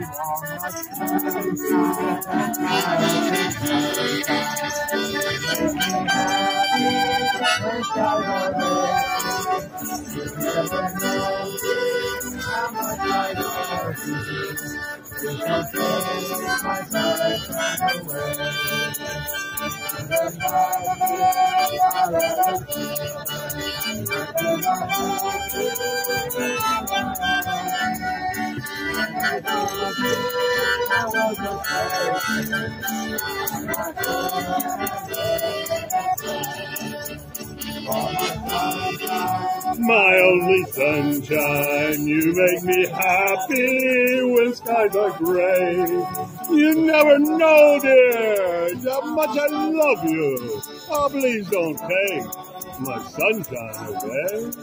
My only sunshine, you make me happy when skies are gray. You never know, dear, how much I love you. Oh, please don't take my sunshine away.